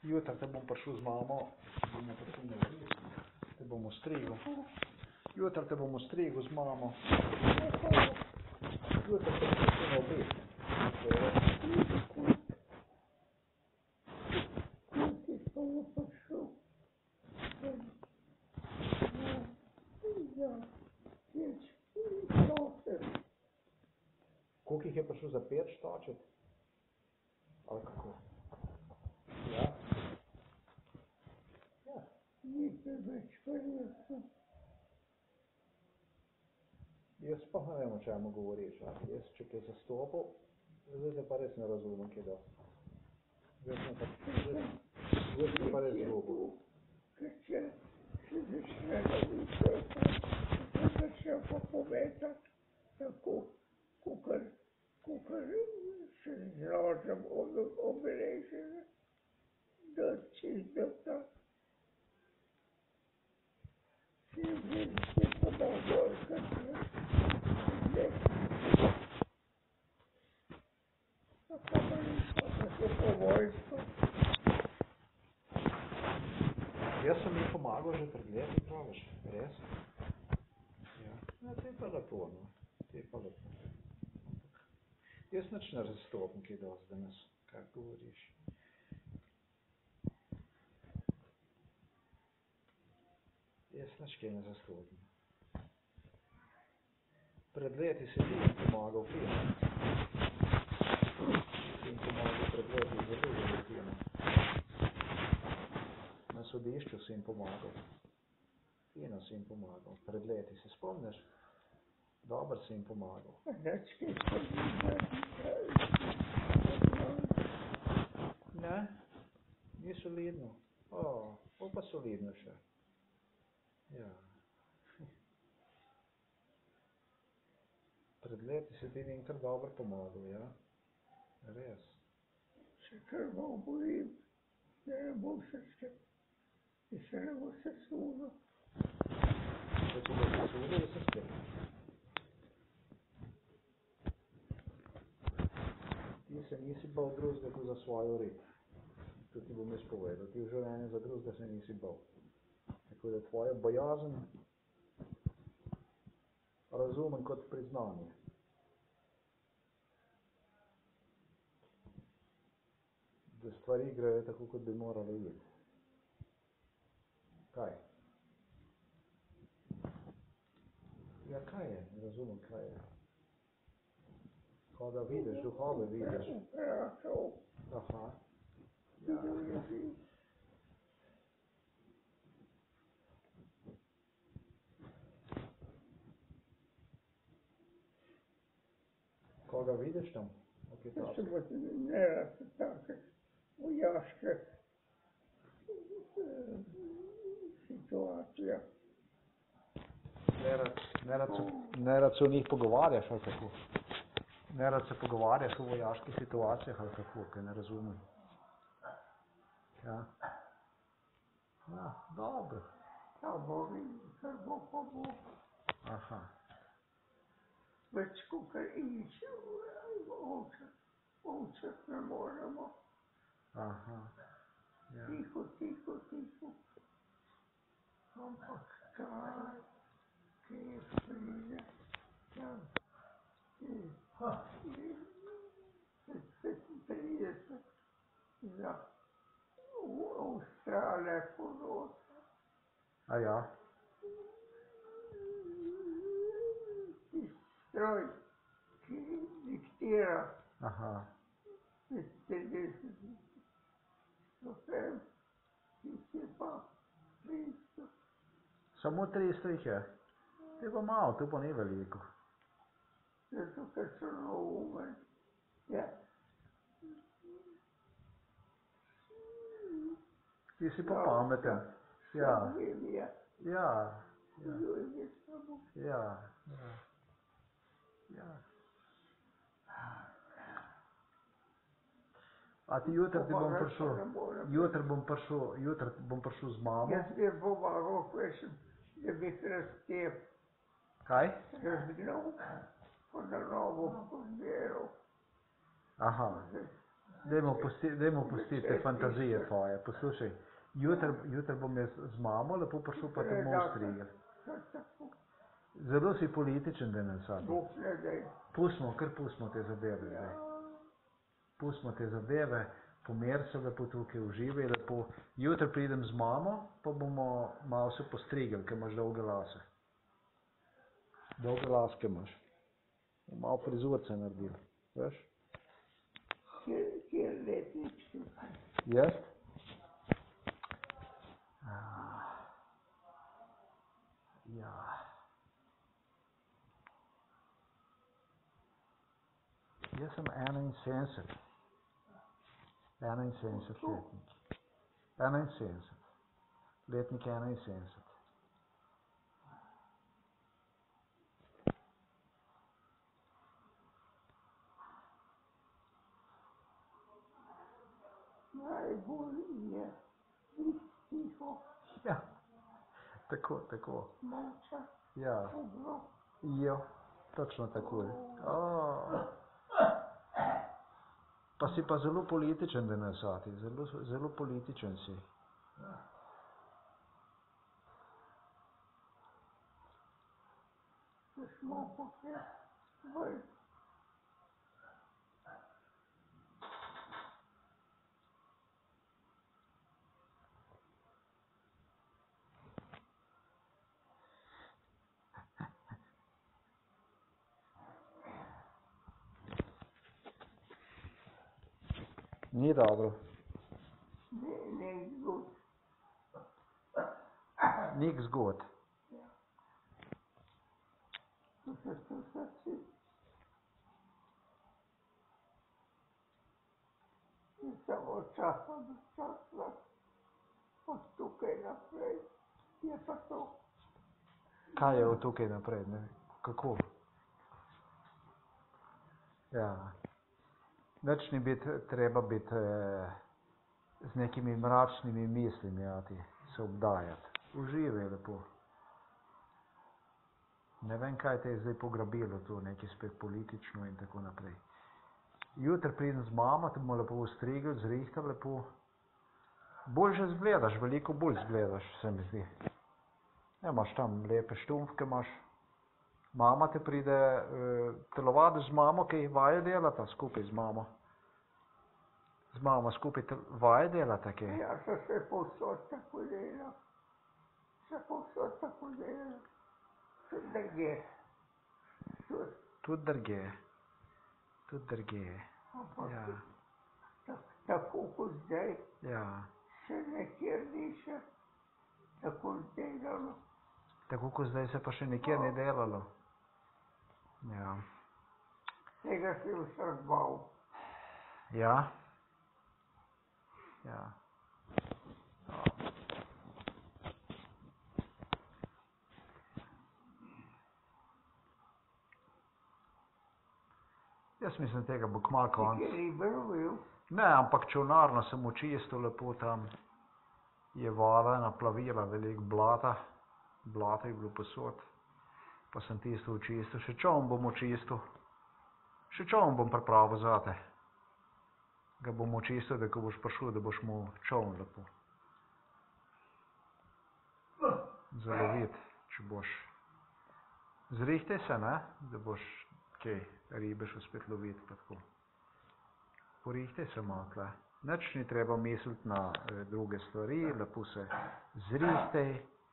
Jutri te bom prišel z mamo, te bomo strigel. Jutri te bomo strigel z mamo. Jutri te bomo prišel na obed. Koliko jih je prišel za 5 štočet? Ali kako? Ja? Ja. Jaz pa ne vem, o čemu govoriš. Jaz, če te zastopil, zdaj te pa res ne razumem, kaj dosti. Zdaj sem pa res zgubil. Če se začne začel pa povedati, tako, kukor se zložem obeležene, da čisto ta si pa dal vojska, pa se po vojsko. Jaz sem jim pomagal že pred leti, praviš, res? Ja, to je pa lepo, no. To je pa lepo. Jaz nič ne zastopim, kaj dosti danes, kak govoriš. Jaz nič kaj ne zastopim. Pred leti si ti jim pomagal fino. Si jim pomagal pred leti zelo fino. Na sodišču si jim pomagal. Fino si jim pomagal. Pred leti, se spomniš? Dobro si jim pomagal. Ne? Ni solidno? Bo pa solidno še. Ja. Pred leti si ti jim kar dobro pomagal, ja? Res. Se kar malo bojim, da ne bo se sesulo. Da ti bo sesulo, da se spet. Ti se nisi bal drugega kot za svojo rit. To ti bom jaz povedal. Ti v življenju za drugega se nisi bal. Tako da tvoja bojazen razumem kot priznanje. Da stvari grejo tako, kot bi morali iti. Kaj? Ja, kaj je? Ne razumem, kaj je. Koga vidiš, duhove vidiš. Aha. Ja. Koga vidiš tam? To se bo nerad take vojaške situacije. Nerad se o njih pogovarjaš, ali kako? Nerad se pogovarjaš o vojaških situacijah, ali kako, kaj ne razumem. Ja. Ja, dobro. Ja, bo videl, kar bo pa bo. Aha. Več kukor išče, ovce ne moremo. Aha. Ja. Tiho. Ampak kaj je pride, tam je 35 za Avstralije poroča. A ja? Stroj, ki diktira. Aha. 50 stopem, jih je pa 300. Samo 300 jih je? To je pa malo, to pa ni veliko. Zato, ker so novoumni. Ja. Ti si pa pameten. Ja. Ja. A ti jutri bom prišel z mamo? Jaz bi pomagal, da bi raztep. Kaj? Razgnal, pa na novo pozbiral. Aha. Dajmo pustiti te fantazije tvoje. Poslušaj, jutri bom jaz z mamo lepo prišel pa te bomo ostrigli. Zelo si političen danes, ali? Bog ne daj. Kar pustimo te zadeve zdaj. Pustimo te zadeve, pomeri se lepo tukaj, uživaj lepo. Jutri pridem z mamo, pa bomo malo se postrigli, ker imaš dolge lase. Dolge laske imaš. Malo frizurce naredili, veš? Kjer letnik si? Jaz? Ja. Jaz sem 71. 71 letnik. 71. Letnik 71. Najbolj je biti tiho, Ja. Tako. molča, Ja. dobro. Jo. Točno tako je. Pa si pa zelo političen danes, ati. Zelo političen si. Če smo potem ven. Ni dobro. Ne zgod. Nik zgod. To se srce. In samo čakam, od tukaj naprej je pa to. Kaj je od tukaj naprej, ne? Kako? Ja. Nič ni treba biti z nekimi mračnimi mislimi, ati, se obdajati. Uživaj lepo. Ne vem, kaj te je zdaj pograbilo tu, nekaj spet politično in tako naprej. Jutri pridem z mamo, te bomo lepo ostrigli, zrihtali lepo. Bolj že zgledaš, veliko bolj zgledaš, se mi zdi. Ja, imaš tam lepe štumfke, imaš. Mama te pride, telovadiš z mamo, kaj vaje delata skupaj z mamo. Z mamo skupaj vaje delata, kaj? Ja, se povsod tako dela. Se povsod tako dela. Se drugje. Tudi drugje. Ja. Tako kot zdaj. Ja. Se nekjer ni še tako delalo. Tako kot zdaj se pa še nikjer ni delalo. Ja. Tega se je vsak bal. Ja? Ja. Jaz mislim, tega bo kmalu konc. Nekaj ribe lovil. Ne, ampak čolnarno sem očistil lepo tam. Je voda naplavila, veliko blata. Blato je bilo posod. Pa sem tisto očistil. Še čovn bom očistil. Še čovn bom pripravil zate. Ga bom očistil, da ko boš prišel, da boš mu čovn lepo. Zaloviti, če boš. Zrihtaj se, ne? Da boš kaj ribe šel spet loviti pa tako. Porihtaj se malo tle. Nič ni treba misliti na druge stvari, lepo se zrihtaj.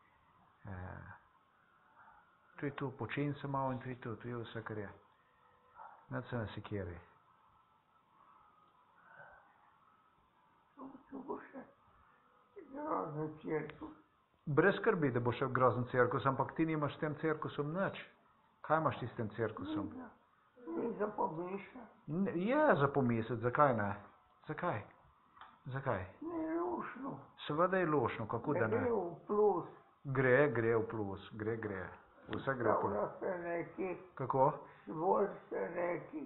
To je to, počin se malo in to je vse, kar je. Nič se ne sekiraj. To bo še grozen cirkus. Brez skrbi, da bo še grozen cirkus, ampak ti nimaš s tem cirkusom nič. Kaj imaš ti s tem cirkusom? Ni za pomišljati. Je za pomisliti, zakaj ne? Zakaj? Ne je lušno. Seveda je lušno, kako da ne? Gre v plus. Gre v plus, gre. Vse gre v plus. Stavlja se neki. Kako? Zvol se neki.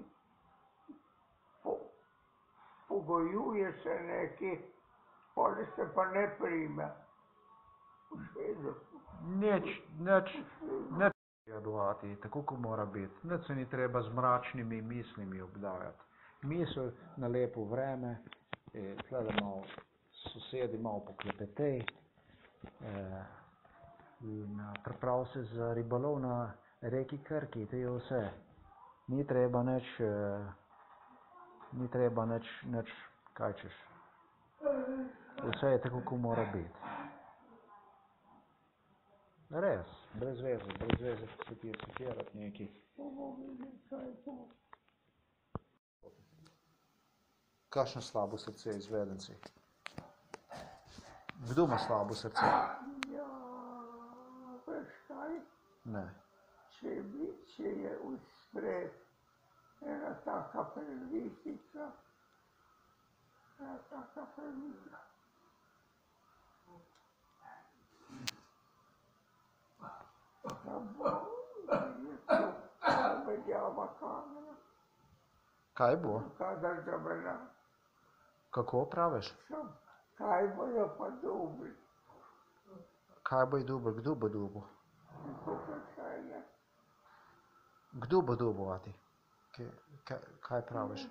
Pogojuje se neki. Poli se pa ne prime. V Švedu. Nič jadovati, tako kot mora biti. Nič se ni treba z mračnimi mislimi obdajati. misel na lepo vreme, tle da malo sosedi malo poklepetej in priprav se za ribolov na reki Krki, to je vse. Ni treba nič, kaj češ. Vse je tako, kot mora biti. Res, brez veze se ti citirati nekaj. Kakšno slabo srce izvedenci? Kdo ima slabo srce? Ja, veš kaj? Ne. Če je uspred ena taka prvitica, da bo menjava kamera. Kaj bo? Kadar zamena. Kako praviš? Kaj bojo pa dobri? Kaj bo dobil? Kdo bo dobil? To vprašanje. Kdo bo dobil, ati? Kaj praviš?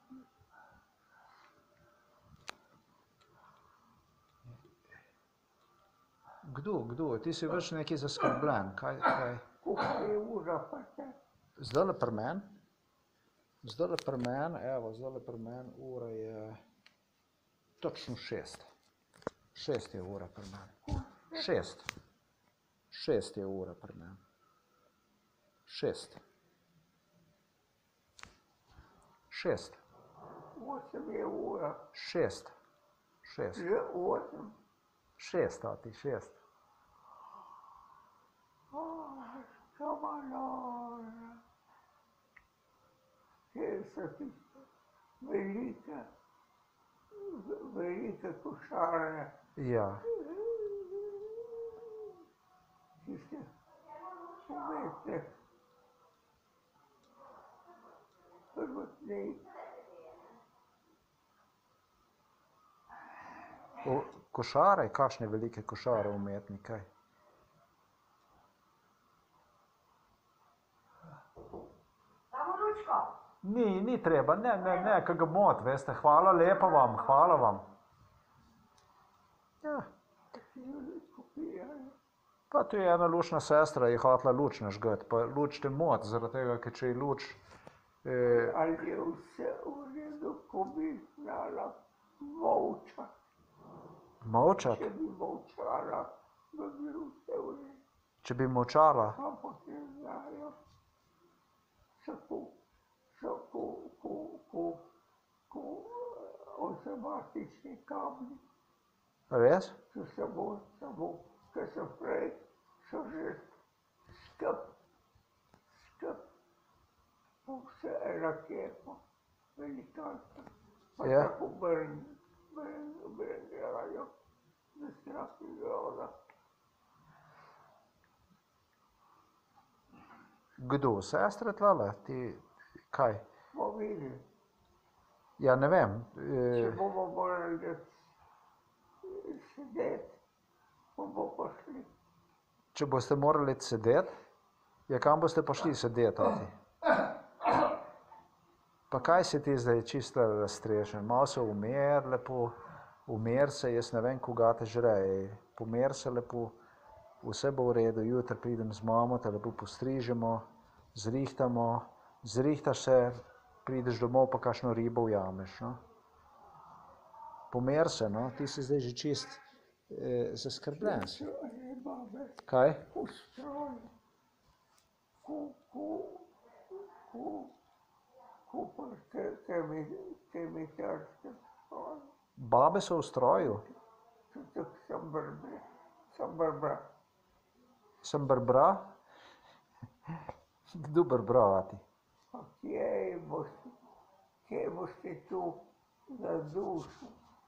Kdo? Ti si več nekaj zaskrbljen. Kaj? Koliko je ura pa te? Zdajle pri meni? Zdajle pri meni ura je točno 6. 6 je ura pri meni. 6. 6 je ura pri meni. 6. 6. 8 je ura. 6. 6. Že 8. 6, ati, 6. Kamalora. Kje so tiste velike košare. Ja. Tiste umetne prvotnej. Košare? Kakšne velike košare umetni, kaj? Ni treba, ne, kaj ga mot, veste, hvala lepa vam, hvala vam. Ja. Pa tu je ena lučna sestra, je hotela luč nažgati, pa luč te mot, zaradi tega, ker če je luč... Ali je vse v redu, ko bi znala molčati? Molčati? Če bi molčala, bi bilo vse v redu. Če bi molčala? Ampak ne znajo. Ko avtomatični kabli. Res? So samo, ker so prej, so že skup, vse ena kepa, velikanska. Pa Ja. tako brnjajo, da strah miliona. Kdo? Sestre tlele? Ti, kaj? Bo videli, Ja, ne vem. če bomo morali sedeti, bomo pošli. Če boste morali sedeti, ja, kam boste pošli sedeti, ati? Pa kaj si ti zdaj čisto razstrešen? Malo se umer lepo, umer se, jaz ne vem, koga te žre, pomer se lepo, vse bo v redu, jutri pridem z mamo, te lepo postrižemo, zrihtaš se, prideš domov, pa kakšno ribo ujameš, no. Pomer se, no, ti si zdaj že čist zaskrbljen. Kaj? V stroju, kemitarske stroje. Babe so v stroju? Tudi sem brbra. Sem brbra? Kdo brbra, ati? Pa kje boste tu na dušu?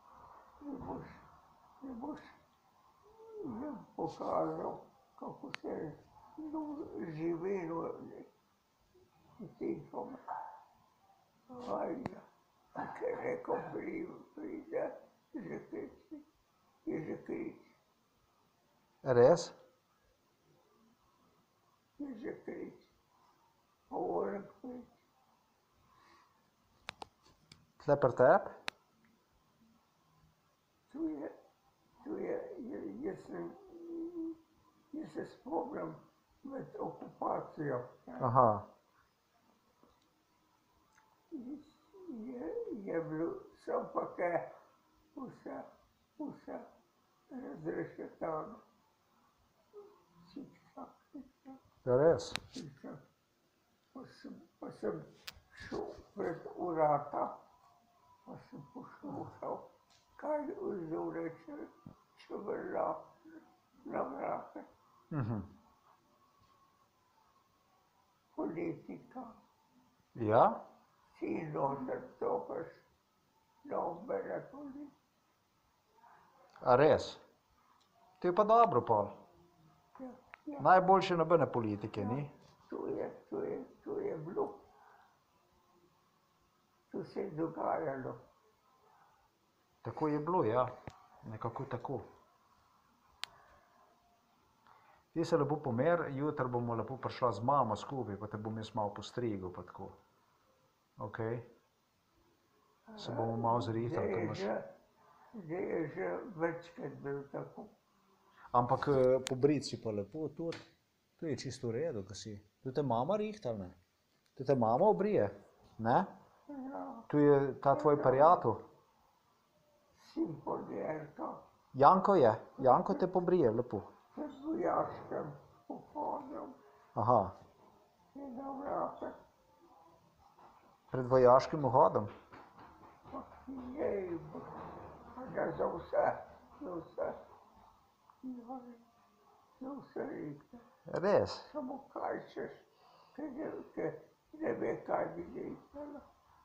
Ne boš jim pokazal, kako se živelo v tiho. Ajde, ker neko pride, že kriči, je že kriči. Res? Je že kriči. Povrh kriči. Tle pri tebi? Jaz se spomnim med okupacijo. Aha. Je bilo samo pa kaj vse razrešetano. Ja, res? Pa sem šel pred vrata, pa sem poslušal, kaj vzel reče, če vrla na vrate. Politika. Ja? Si noter stopaš, nobene politike. A res? To je pa dobro, pol. Ja. Najboljše nobene politike, ni? To je bilo. To se je dogajalo. Tako je bilo, ja. Nekako tako. Ti se lepo pomer, jutri bomo lepo prišla z mamo skupaj, pa te bom jaz malo postrigel, pa tako. Ok? Se bomo malo zrihtali. Zdaj je že večkrat bil tako. Ampak pobrit si pa lepo tudi. To je čisto v redu, ko si. To te mama rihtal, ne? To te mama obrije, ne? Ja. Tu je ta tvoj prijatelj. Sin podjerka. Janko je. Janko te pobrije lepo. Pred vojaškem pohodom. Aha. Je na vrate. Pred vojaškim vhodom. Jej, da za vse. Za vse reke. Res? Samo kaj češ, ker ne ve, kaj bi rekel.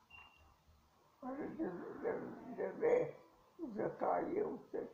Ne ve, zakaj je vse.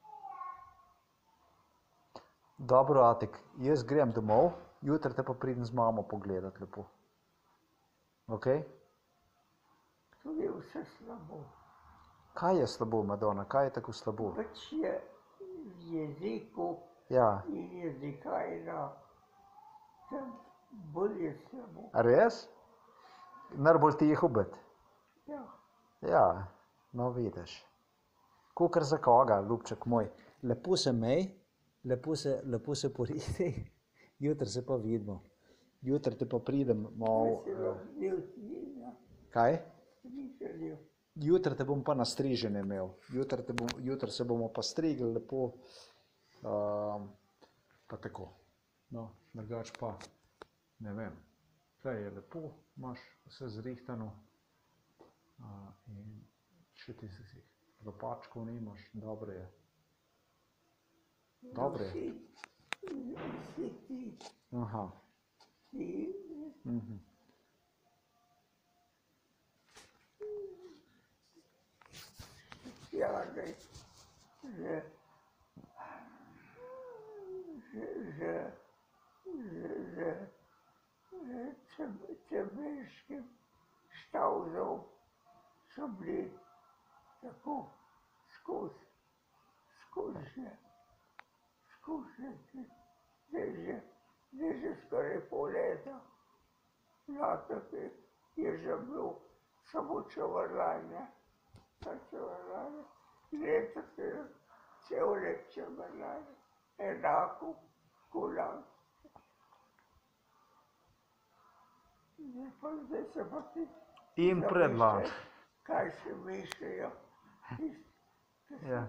Dobro, Atik, jaz grem domov, jutri te pa pridem z mamo pogledat lepo. Ok? To je vse slabo. Kaj je slabo, Madonna? Kaj je tako slabo? Pač je v jeziku in jezikajna, tem bolj je slabo. A res? Najbolj tiho biti. Ja. Ja, no vidiš. Kakor za koga, ljubček moj. Lepo se mej, lepo se poriti, jutri se pa vidimo. Jutri te pa pridem malo... Kaj? Jutri te bom pa nastrižen imel. Jutri se bomo pa strigli lepo. Pa tako. No, drugač pa, ne vem. Tle je lepo, imaš vse zrihtano. In še ti si lopačkov nimaš, dobro je. Dobro je. Vsi ti. Aha. Janej, že čebeškim štavzov so bili tako skušne, zdaj že skoraj pol leta. Lato je že bilo samo čevrlanje. Leto se je cel let čevrlanje, enako kolan. Zdaj se pa ti In predlan. kaj še mislijo, Ja.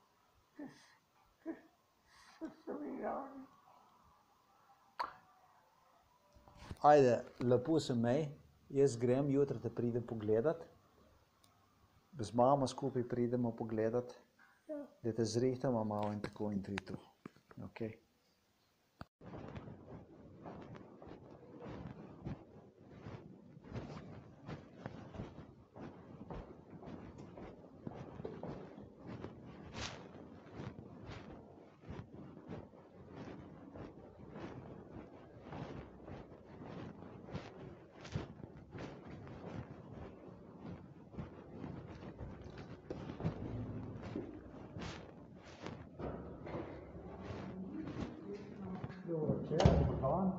so seminari. Ajde, lepo se mej, jaz grem, jutri te pridem pogledat. Z mamo skupaj pridemo pogledat, da te zrihtamo malo in tako in to. Ok. Dobro večer, dan.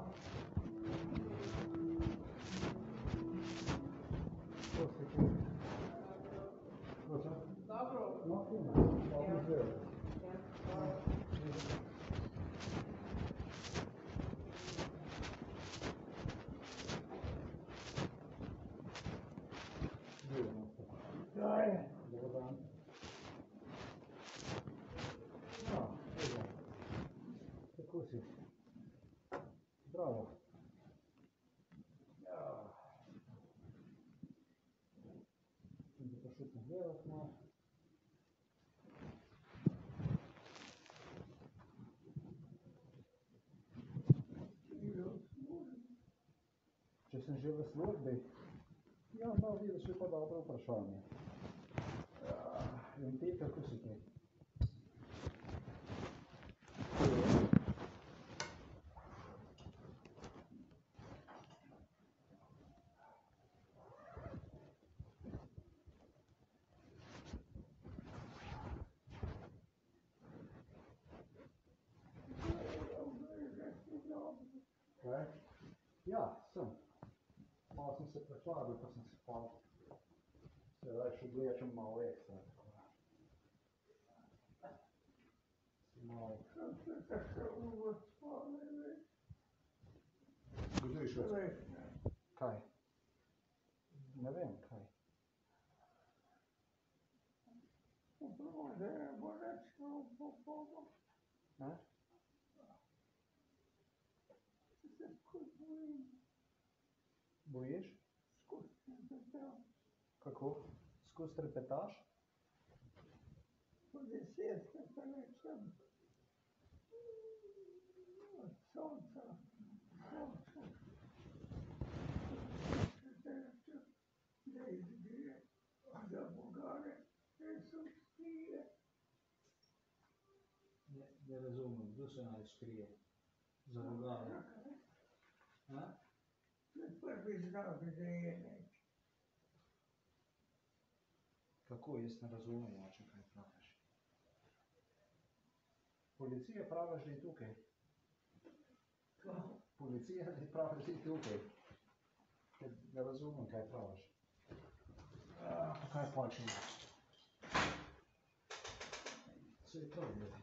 To se ti dobro. No, fino. Dobro izgleda. Kaj je? Dobar dan. Ja, evo. Kako si? Zdravo. Ja. Sem te prišel pogledat malo. Če sem že v službi? Ja, no, vidiš, je pa dobro vprašanje. In ti, kako si ti? Kaj? Ja, sem. Malo sem se prehladil, pa sem se pa se raje oblečem malo ekstra. Malo. Kdo je šel? Kaj? Ne vem, kaj. Ne? Bojiš? Kako? Skozi trepetaš? Po 10 pa rečem. Od sonca. Da izbije, da bogane, da so skrije. Ne razumem, kdo se naj skrije? Za Bogana. To je prvi znak, da je nekaj. Kako, jaz ne razumem, oče, kaj praviš? Policija pravi, da je tukaj. Policija pravi, da je tukaj. Ne razumem, kaj praviš. Kaj počne? Se je prav, gledaj.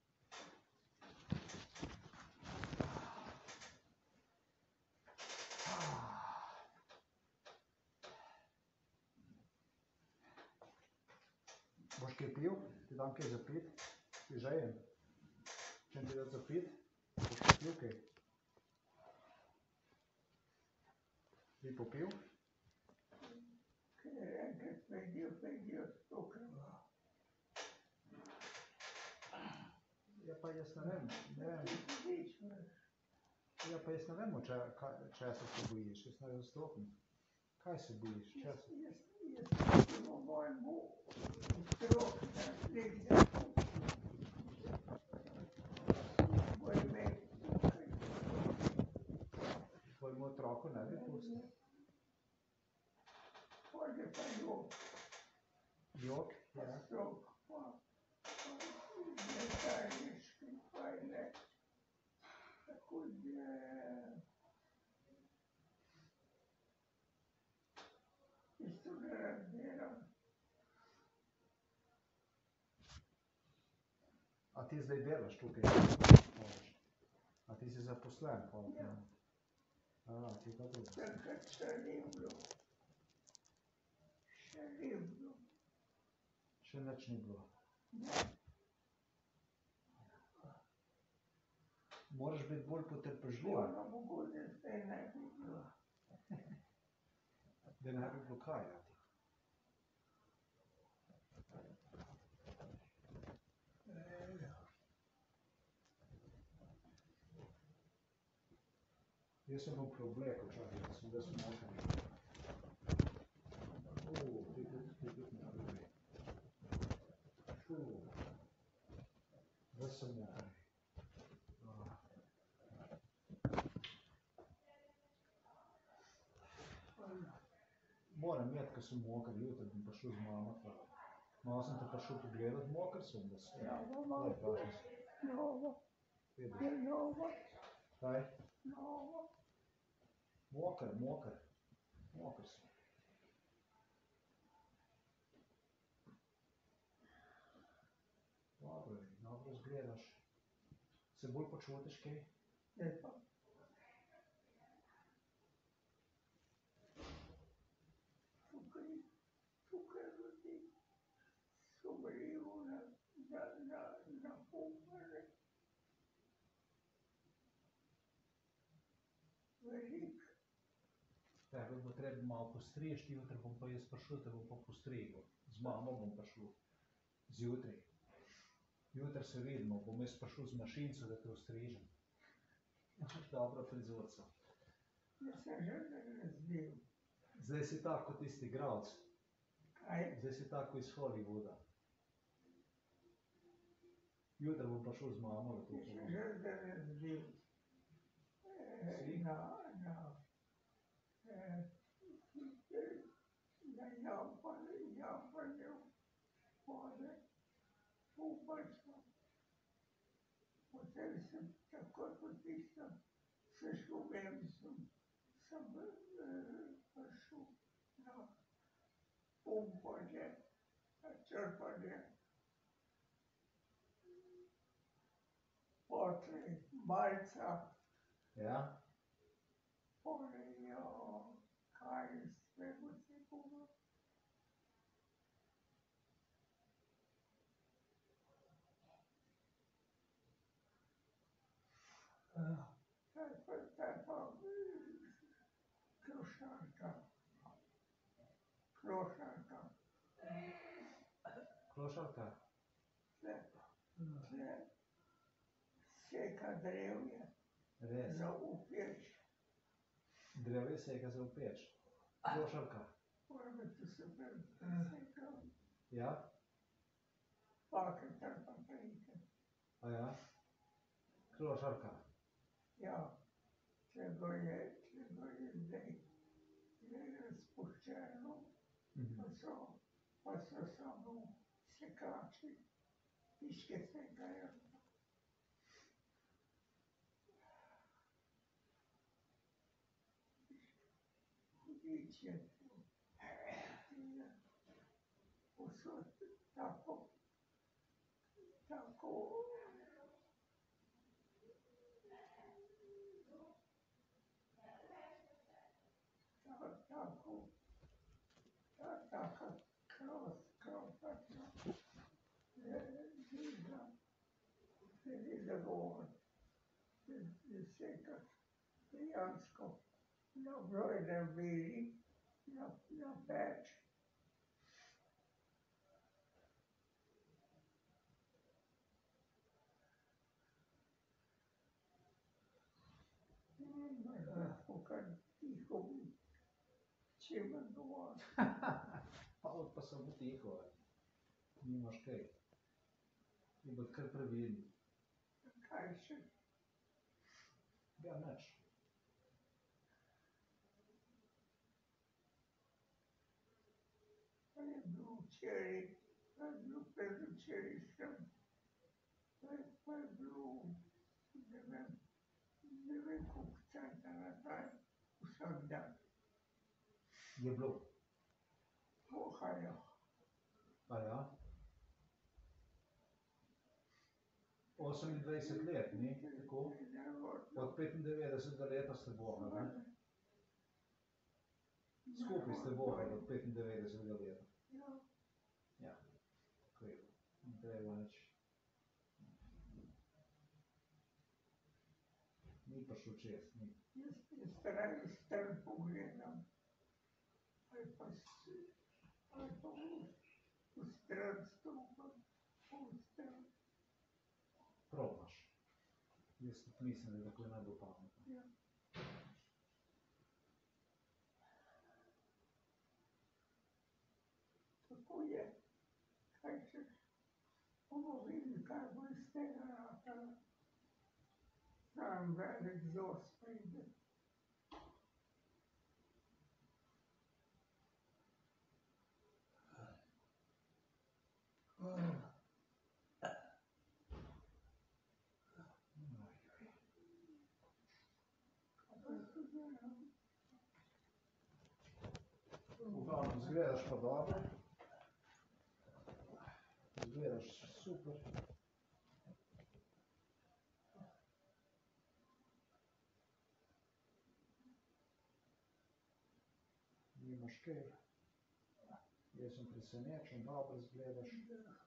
Boš kaj pil? Ti dam kaj za pit? Si žejen? Čem ti dati za pit? Boš kaj pil kaj? Bi popil? Ker enkrat pejdijo stokrva. Ja, pa jaz ne vem, Ja, pa jaz ne vem, česa se bojiš, jaz ne razstopim. Kaj se bojiš, česa? Jaz po mojem otrok naslednja. Moj med tukaj. Tvojemu otroku ne bi pustil? Pojde pa jok. Jok? Pa Ja. strok, pa letarniški, pa ne. Tako da isto ne razdelam. A ti zdaj delaš tukaj? A ti si zaposlen? Ja. A, ti pa tudi. Takrat še ni bilo. Še ni bilo. Še nič ni bilo. Ne. Moraš biti bolj potrpežljiv. Hvala Bogu, da zdaj ne bi bilo. Da ne bi bilo kaj, ja. Jaz sem bom preoblekal, čakaj, da sem ves mokan. Ti tudi ne vidi. Ves sem mokan. Moram jeti, ko sem mokan, jutri bom prišel z mamo. Malo sem te prišel pogledat, mokar sem, da sem. Daj, kakšen si. Novo. Vidiš. Je novo. Kaj? Novo. Mokar. Mokar sem. Se bolj počutiš kaj? Ne pa. Tukaj ljudi sumrijo na pumare. Veliko. Tebe bo treba malo postrežiti, jutri bom pa jaz prišel, te bom pa postregel. Z mamo bom prišel. Zjutraj. Jutri se vidimo, bom jaz prišel z mašinco, da te ostrežem. Imaš dobro frizurco. Jaz sem že razbil. Zdaj si tako kot tisti igralec. Kaj? Zdaj si tako iz Hollywooda. Jutri bom prišel z mamo, da te Jaz sem pogledam. že razbil. Si? Na jampanju vode, pupačko. Potem sem takoj po tistem sešumem sem prišel na pumpanje, na črpanje. Potlej malca, Ja? polejo, kaj svego se bilo. Zdaj pa klošarka. Klošarka. Klošarka? Tle seka drevje Res. za upeč. Drevje seka za v peč. Klošarka? Moram biti super sekal. Ja? Pake trpatrike. A ja? Klošarka? Ja, če ga je zdaj razpuščeno, pa so samo sekači, piške sekajo. Hudič je to. Posod tako taka krofatna, ni za govor, da sekaš dejansko na brojnem viri, na peč. Lahko kar tiho bi, če me dovolj. Pa samo tiho. Nimaš kaj. Ti bod kar previden. Kaj še? Ja, nič. Pa je bil včeraj, pa je bil predvčerajšnjem, pa je bil, ne vem koliko časa nazaj, vsak dan. Je bilo? Vohajo. A ja? 28 let, ni? Tako? Od 95. leta ste vohali, ne? Skupaj ste vohali od 95. leta. Ja. Ja. Tako je. Ni treba nič. Ni prišel čez, ni. Jaz raje stran pogledam. Ali pa v stran stopam, v stran. Probaš. Jaz tudi mislim, da je tako najbolj pametno. Ja. Tako je. Kaj češ? Bomo videli, kaj bo iz tega ratalo. Sam velik zos pride. V glavnem, izgledaš pa dobro. Izgledaš super. nimaš kaj. Jaz sem presenečen, dobro izgledaš.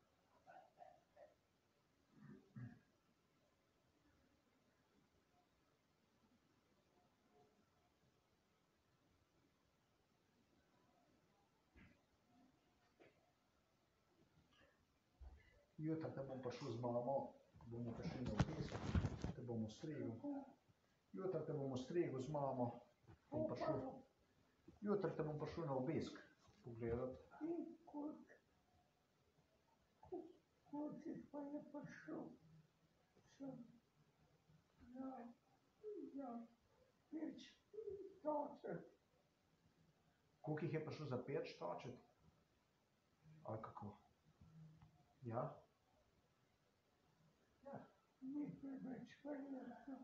Jutri te bom pa šel z mamo, bomo pa šli na obisk, te bomo strigel. Jutri te bomo strigel z mamo, bom pa šel. Jutri te bom pa šel na obisk pogledati. Kud si pa je prišel? Za 5 točet. Koliko jih je prišel za 5 točet? Ali kako? Ja? Ja. Ni preveč verjetno.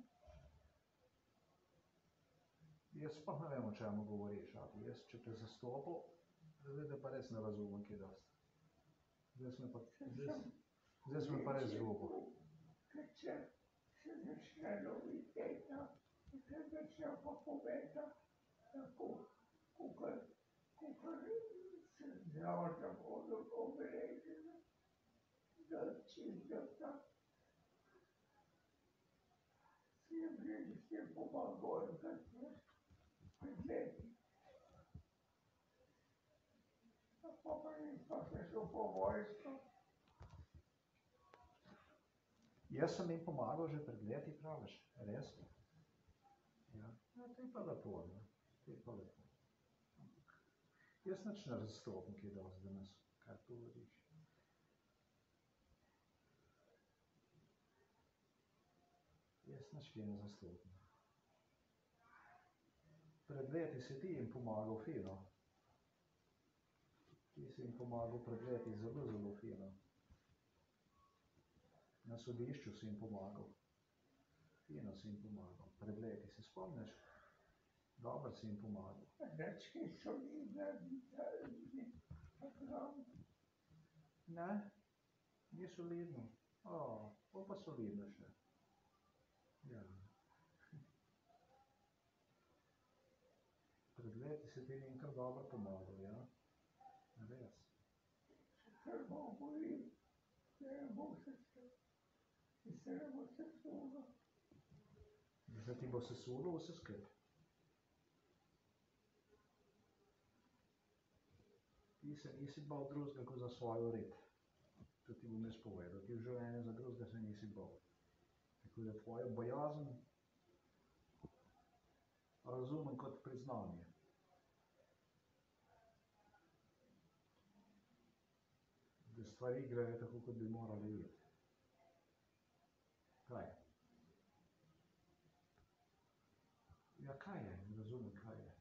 Jaz pa ne vem, o čemu govoriš, Adi. Jaz, če te zastopil, zdaj te pa res ne razumem, kaj dosti. Zdaj sem me pa res zgubil. Ker če se začne novi teden, se začne pa poveta, tako, kakor se zavrža vodo obrežena, da čisto ta. Si je bližje, si je pomagal, da se pred leti. Pa nismo se šel po vojsko. Jaz sem jim pomagal že pred leti, praviš? Res? Ja. Ja, to je pa lepo, ne? To je pa lepo. Jaz nič ne razstopim, kaj dosti danes, kar tu govoriš. Jaz nič kaj ne zastopim. Pred leti si ti jim pomagal fino. Ti si jim pomagal pred leti zelo, zelo fino. Na sodišču si jim pomagal. Fino si jim pomagal. Pred leti, se spomniš? Dobro si jim pomagal. Dečki so videli, Ne? Ni solidno? Bo pa solidno še. Ja. Pred leti si ti njim kar dobro pomagal, ja? Res. se bo bojil, se bo sesulo. Da ti bo sesulo vse skupaj. Ti se nisi bal drugega kot za svojo red. To ti bom jaz povedal. Ti v življenju za drugega se nisi bal. Tako da tvojo bojazen razumem kot priznanje. Da stvari grejo tako, kot bi morali iti. Kaj? Ja, kaj je? Ne razumem, kaj je.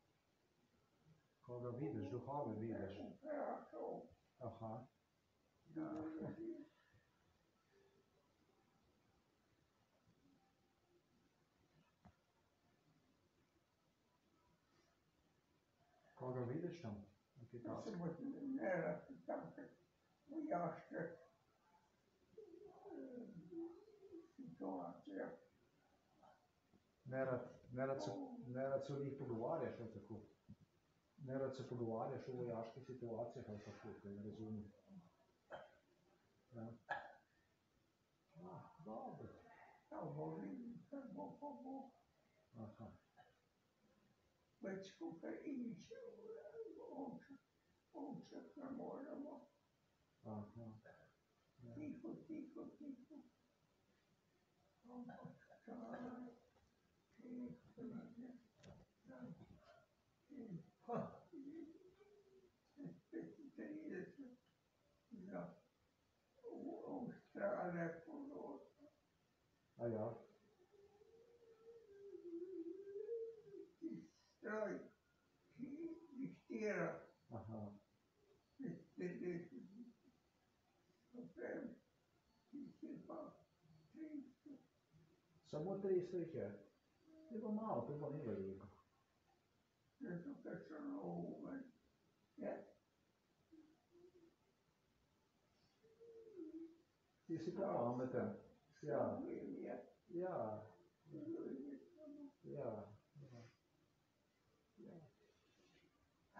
Koga vidiš, duhove vidiš. Aha. Ja. Koga vidiš tam? Na Kitajskem? Ne, tam vojaške situacije. Nerad se o njih pogovarjaš, ali tako? Nerad se pogovarjaš o vojaških situacijah, ali tako, kaj ne razumem. Ja. Dobro. Ja, vidim, da bo pa bo. Aha. Več kakor iščev, ovček ne moremo. Aha. Ja. Tiho. Ampak čaj, za Avstralije poroča. Ja. Stroj, ki diktira. Aha. Samo 300 jih je. Je pa malo, to pa ni veliko. Zato, ker so naumen. Ja. Ti si pa pameten. Ja. Ja. Ja.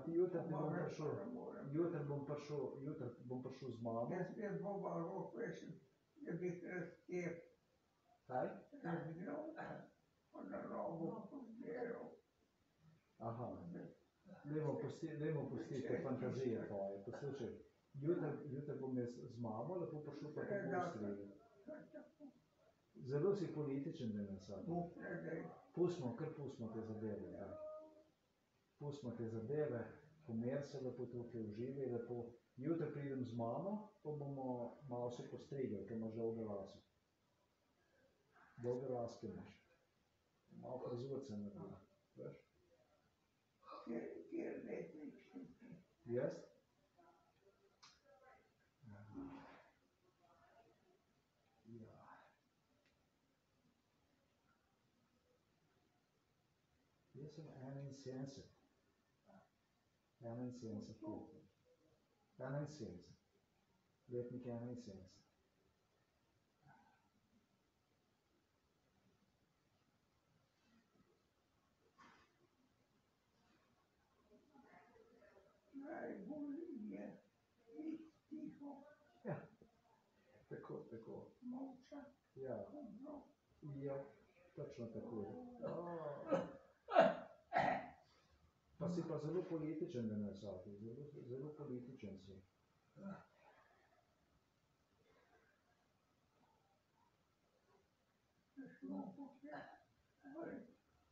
jutri ne bom Pomagati prišel, pa ne morem. jutri bom prišel z mamo. Jaz bi pomagal, da bi razkir Kaj? razgnal, pa na novo pozbiral. Aha, dajmo pustiti fantazije tvoje. Poslušaj, jutri bom jaz z mamo lepo prišel pa te bom ustrelil. Zelo si političen danes, ali? Bog ne daj. Pustimo te zadeve, ja. Pustimo te zadeve, pomer se lepo tukaj, uživaj lepo. Jutri pridem z mamo, pa bomo malo se postrigli, ker imaš dolge lase. Dolge laske imaš. Malo frizurce naredila, veš? Kjer letnični. Jaz? Ja. Jaz sem 71. 71 let. 71. Letnik 71. Najbolj je biti tiho, Ja, tako. molčati, Ja, umno. ja, točno tako. Pa si pa zelo političen danes, Ati, zelo političen si. Prišlo bo še ven.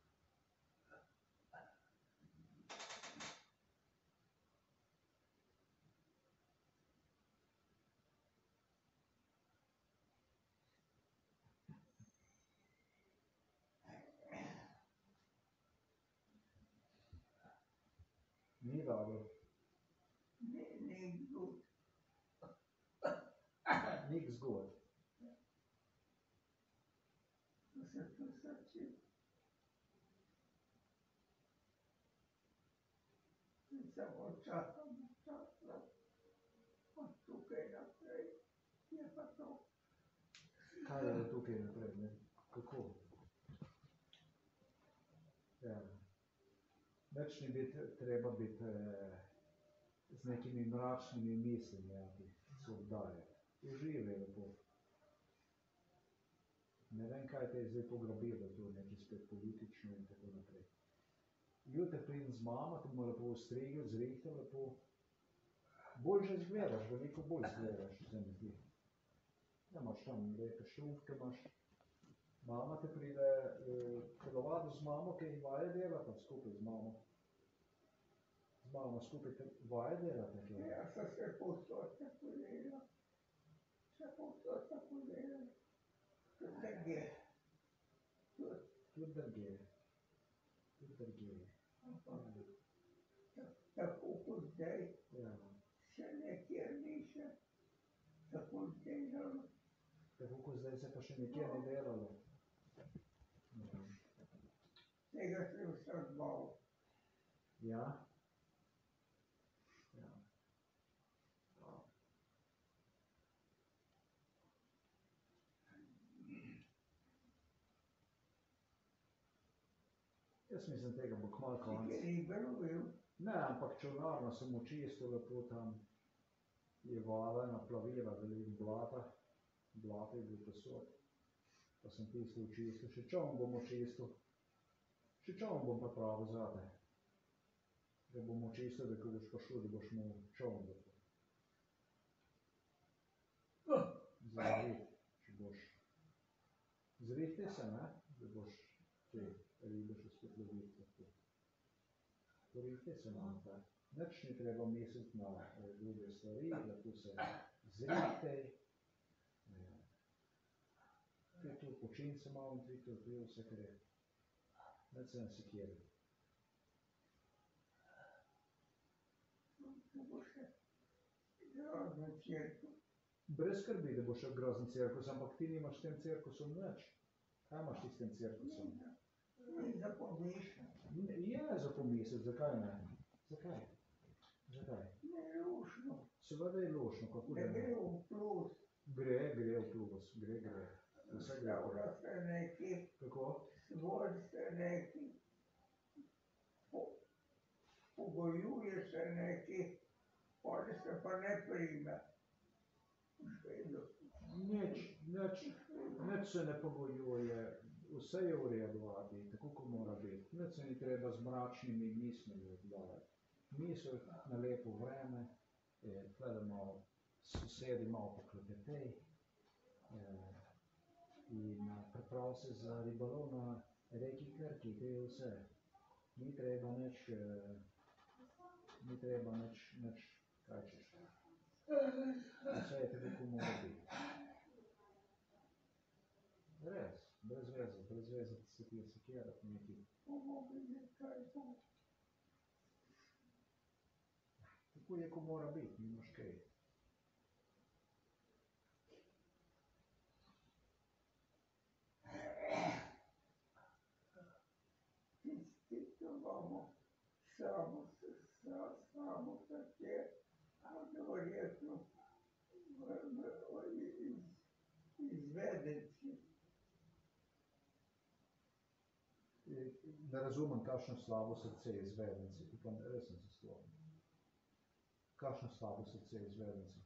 Ni dobro. Ni good. Niks good. To se tu srči. In samo čakam. Od tukaj naprej je pa to. Kaj je tukaj naprej, ne? Kako? Ja. Več ni treba biti z nekimi mračnimi mislimi, Ati, se obdajati. Uživaj lepo. Ne vem, kaj te je zdaj pograbilo, to nekaj spet politično in tako naprej. Jutri pridem z mamo, te bomo lepo ostrigli, zrihtal lepo. Bolj že izgledaš, veliko bolj izgledaš, se mi zdi. Ja, imaš tam lepe šufke, imaš. Mama te pride, telovado z mamo, kaj vaje delata skupaj z mamo. Z mamo skupaj vaje delata, kaj? Ja, se povsod tako dela. Se povsod tako dela. Tudi drugje. Tudi drugje. Tudi drugje. Tako kot zdaj, Ja. še nekjer ni še tako delalo. Tako kot zdaj se pa še nikjer ni delalo. Tega se vsak bal. Ja? Ja. Jaz mislim, tega bo kmalu konec. Nikjer ni bilo. Ne, ampak čolnarno sem očistil lepo tam. Je voda naplavila veliko blata. Blata je bil posod. Pa sem tisto očistil. Še čovn bom očistil. Še čovn bom pa pravil zate. Da bom očistil, da ko boš prišel, da boš imel čovn lepo. Zrihti, če boš. Zrihti se, ne? Da boš te ribe še spet loviti lahko. Zrihti se nam ta. Nič ni treba misliti na druge stvari, lahko se zrihtaj. Ti tu počin se malo in ti tu je vse, kar je. Nič se ne sekiraj. To bo še grozen cirkus. Brez skrbi, da bo šel grozen cirkus, ampak ti nimaš s tem cirkusom nič. Kaj imaš ti s tem cirkusom? Ni za pomišljati. Je za pomisliti, zakaj ne? Zakaj? Zakaj? Ne je lušno. Seveda je lušno, kako Ne da ne? gre v plus. Gre v plus, gre. Vse gre. Stavlja se neki, Kako? svoj se neki. Po pogojuje se neki, oni se pa ne prime. Vedno. Nič se ne pogojuje, vse je v redu, Adi, tako kot mora biti. Nič se ni treba z mračnimi mislimi obdavati. Misel na lepo vreme, tle malo sosedi malo poklepetej in priprav se za ribolov na reki Krki, to je vse. Ni treba nič, kaj češ. Vse je tako, kot mora biti. Res, brez veze se ti je sekirati nekaj. Tako je, ko mora biti, nimaš kaj. Tisti, ki imamo samo srce, ali verjetno izvedenci. Ne razumem, kakšno slabo srce je izvedenci, to pa res sem se spomnil. Kakšno slabo srce je izvedenci?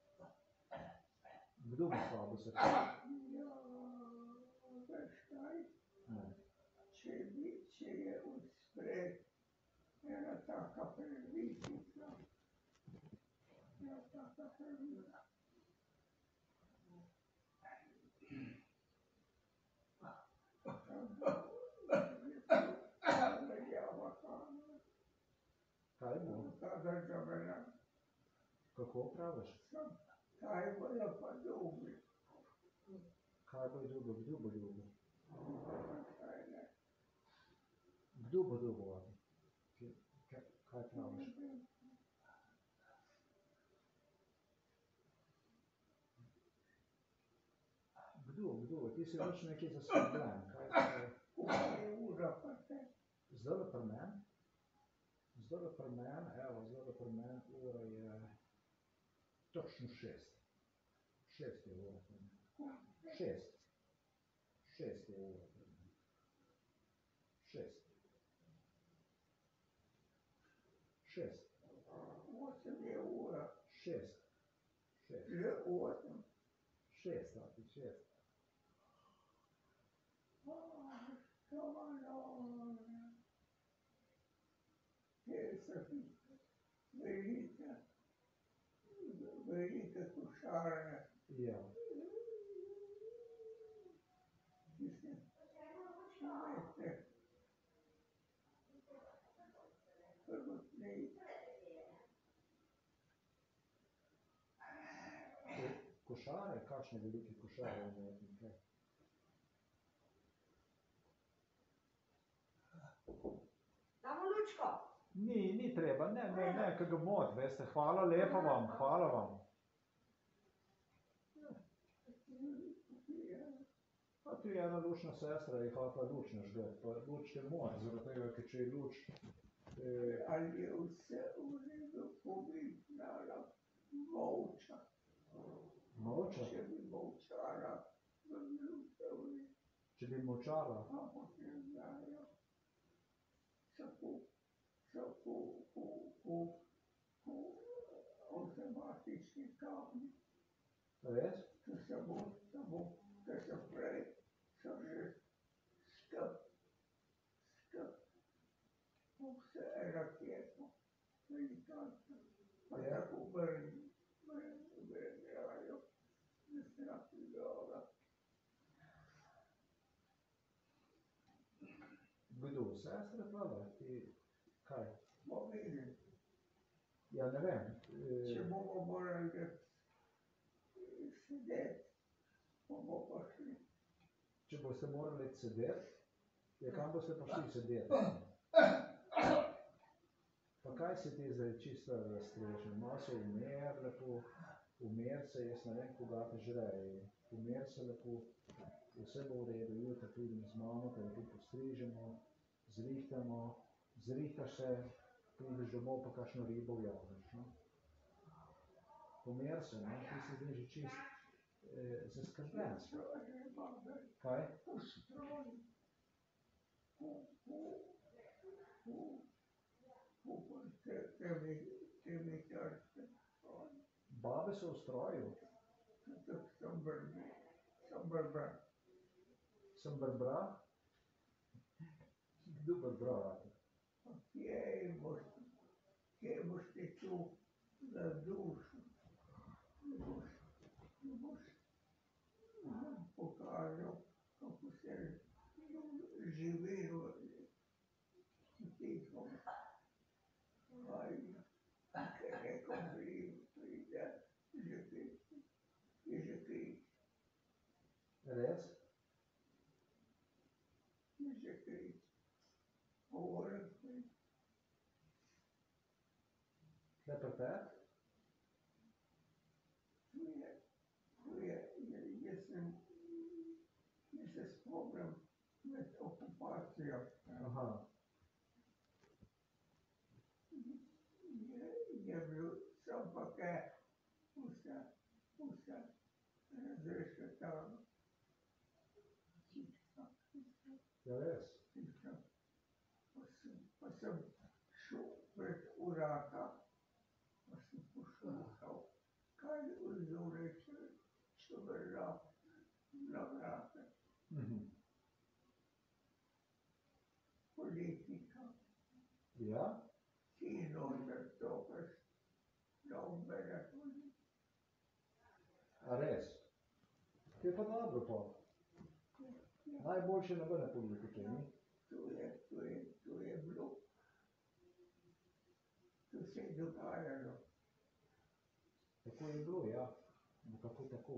Kdo ima slabo srce? Ja, veš kaj? Ne. Če je odspred ena taka prvitica, Kaj bo? Kako praviš? Kaj bojo pa dobri? Kaj bo dobil? Kdo bo dobil? Kdo bo dobil? Kaj praviš? Kdo? Ti si več nekaj zaskrbljen. Zdajle pri meni? Zdajle pri meni ura je točno 6. 6 je ura pri meni. 6. 6 je ura pri meni. 6. 6. 8 je ura. 6. Že 8. 6, Ati, 6. Velike košarne. Ja. Košare? Kakšne velike košare umetnike? Damo lučko. Ni treba, ne, kaj ga mod, veste, hvala lepa vam, hvala vam. Pa tu je ena lučna sestra, je hotela luč nažgati, pa luč je mod, zaradi tega, ker če je luč... Ali je vse v redu, ko bi znala molča? Molča? Če bi molčala, bi bilo vse v redu. Če bi molčala? Ampak ne znajo. Avtomatični kabli. Res? To samo, ker so prej, so že stop. Vse raketno, velikantno, pa tako brnjajo, da se napiljava. Kdo? Sestra tvoja? Ti... Kaj? Bo vidim. Ja, ne vem. Če bomo morali sedeti, bomo pa šli. Če boste morali sedeti, ja, kam boste pa šli sedeti? Pa kaj se ti zdaj čisto razstrešen? Malo se umer lepo, umer se, jaz ne vem, koga te žreje. Umer se lepo, vse bo v redu, jutra pridem z mamo, te lepo postrižemo, zrihtaš se, prideš domov, pa kakšno ribo vjavneš, no? Umer se, no, ti si zdaj že čist zaskrbljen. Kaj? Po metarske stroj. Babe so v stroju. Tako sem brbra. Sem brbra. Kdo brbra rade? Kje boš ti tu za dušo? Ne boš nam pokazal, kako se živelo tiho. Rekel pride, je že križ. Res? Je že križ. Povrh križ. Tle pri tebi? Jaz se spomnim med okupacijo. Aha. Je bil sam paket, vse razrešetano. Ja, res? Pa sem šel pred uraka, pa sem poslušal, kaj vzoreča čvrla na vrate. Politika. Ja? Ti noter tokaš, nobene politike. A res? To je pa dobro pa. Najboljše nobene politike, ni? To je bilo. To se je dogajalo. Tako je bilo, ja. Kako tako.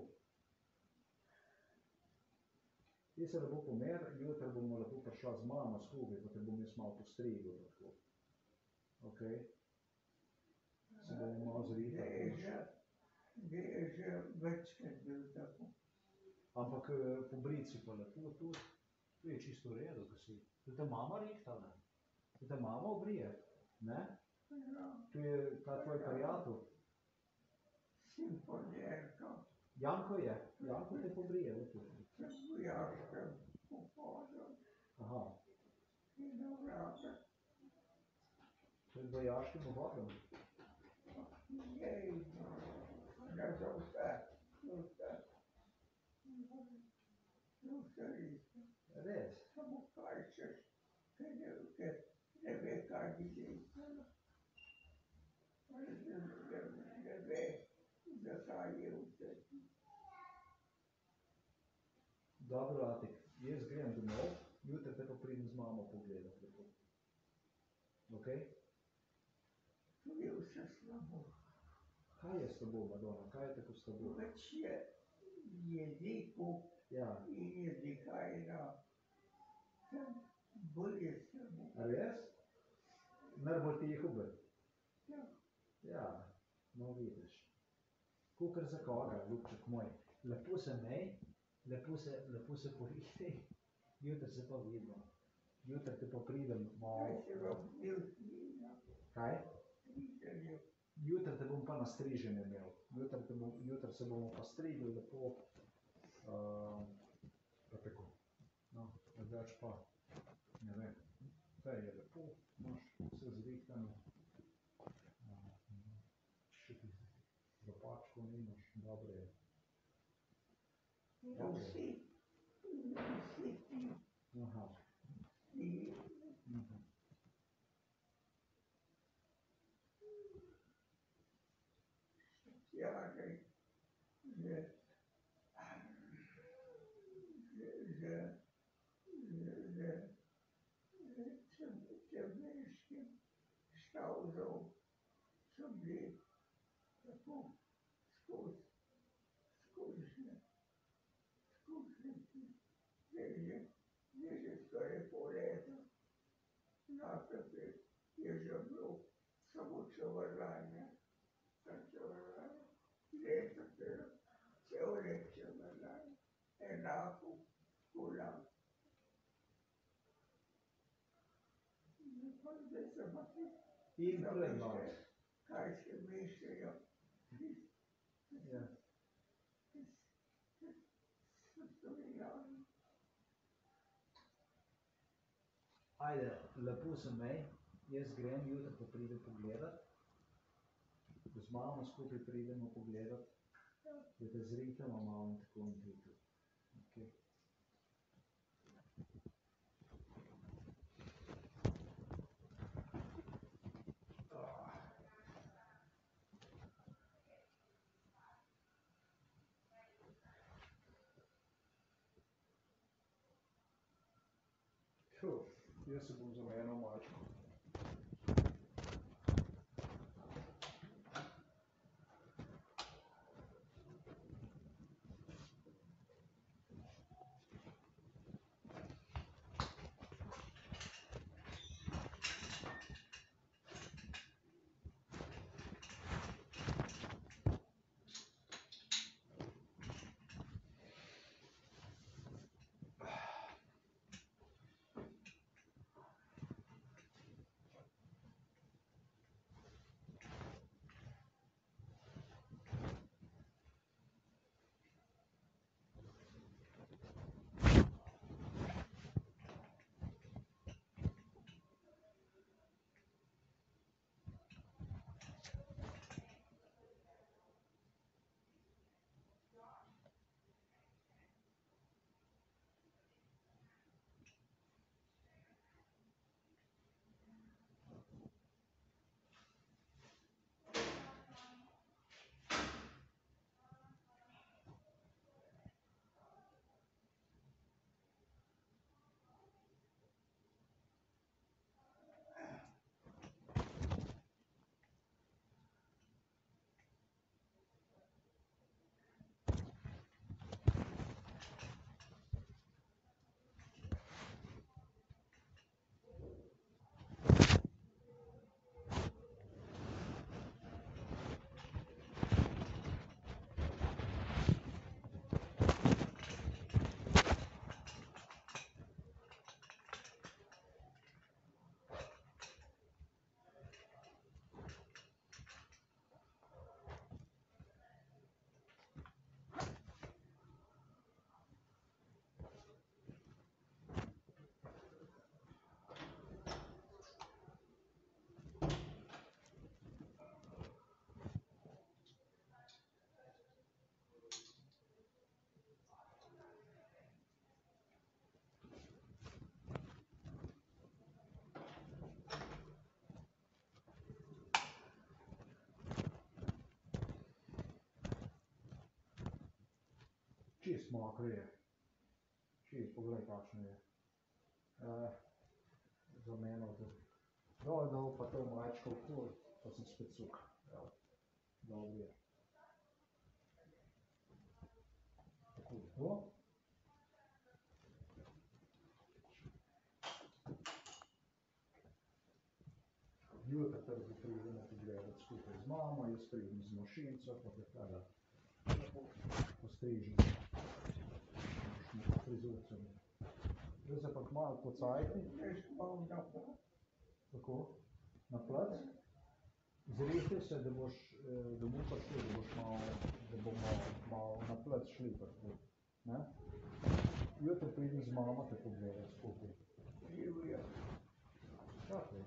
Jaz se lepo pomer, jutri bomo lepo prišla z mamo skupaj, pa te bom jaz malo postrigel tako. Ok? Se bomo malo zrihtali. Že je že večkrat bil tako. Ampak pobrit si pa lepo tu. Tu je čisto v redu, ko si. Tu te mama rihta, ne? Tu te mama obrije, ne? Ja. Tu je ta tvoj prijatelj. Simfonjerka. Janko je. Janko te pobrije, lepo. Sem vojaškem pohodil. Aha. In na vrate. To je vojaškim pohodom. Jej, ne za vse. Vse isto. Res? Samo kaj češ, ker ne ve, kaj bi delala. Ne ve, zakaj je vse. Dobro, Atik, jaz grem domov, jutri te pa pridem z mamo pogledat lepo. Ok? To je vse slabo. Kaj je s tabo, Madonna? Kaj je tako s tabo? Več je jezikov Ja. in jezikajna. Bolj je slabo. A res? Mer bolj tiho bil? Ja. Ja, no vidiš. Kukor za koga, ljubček moj. Lepo se mej, lepo se porihtaj, jutri se pa vidimo. Jutri te pa pridem malo... Kaj se vam bil snima? Kaj? Striženje. Jutri te bom pa na striženje imel. Jutri se bomo pa strigli lepo. Pa tako. No, drugače pa, ne vem. Vse je lepo, imaš vse zrihtano. Še ti lopačkov nimaš, dobro je. Dobro je. Vsi ti. Aha. Socialej, čebeškim štavzov so bili tako skušne. Zdaj že skoraj pol leta. Naprej je že bilo samo čevrlanje. Leto cel let čevrlanje. Enako kulam. Zdaj se pa ti In pred nas. kaj si mislijo. Ja. Ajde, lepo se mej, jaz grem, jutri pa pridem pogledat. z mamo skupaj pridemo pogledat, da te zrihtamo malo in tako in tako. Okay. Jaz se bom zamenjal mačko. Čist mokro je. Čist, pogledaj kakšno je. Zamenjal dol, pa to mačko okoli, pa sem spet suh. Dobro je. Tako je to. Jutri tako pridemo pogledat skupaj z mamo, jaz pridem z mašinco, pa te tada postrižem. Frizurcem. Zdaj se pa kmalu pocajti. Tako, na plac. Zrihtaj se, da boš domov prišel, da bomo malo na plac šli pa tako. Ne? Jutri pridem z mamo te pogledat skupaj. Čakaj.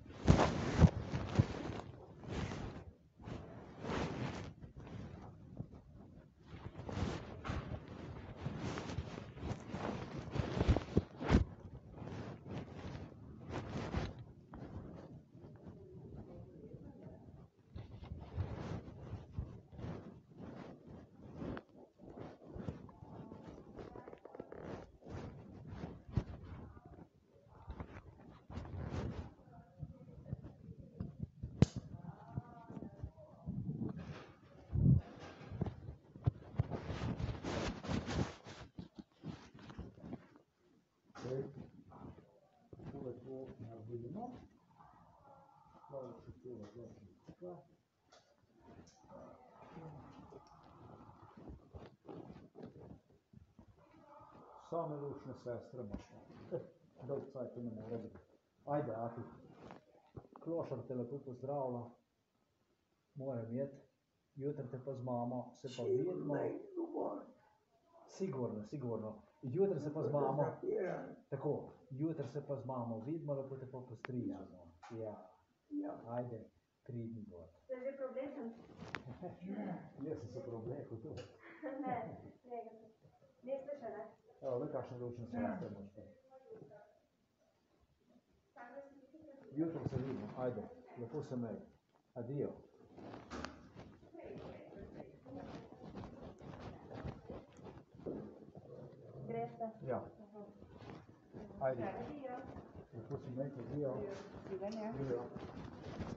Tako je to naredimo. Prav še tega zločim tukaj. Same lušne sestre imaš. Dolg cajt ne more biti. Ajde, Ati. Klošar te lepo pozdravlja. Moram jet. Jutri te pa z mamo se pa vidimo. Sigurno. Jutri se pa z mamo. Tako. Jutri se pa z mamo vidimo, lepo te pa postrižemo. Ja. Ajde. 3 dni gor. Se že preoblečen? Jaz sem se preoblekel tu. Ne, niste še, ne? Evo, ve kakšne ročne sladke imaš pa. Jutro se vidimo, ajde, lepo se imej. Adijo. Greste? Ja. Ajde. Adijo. Lepo se imej, adijo. Videnje. Adijo.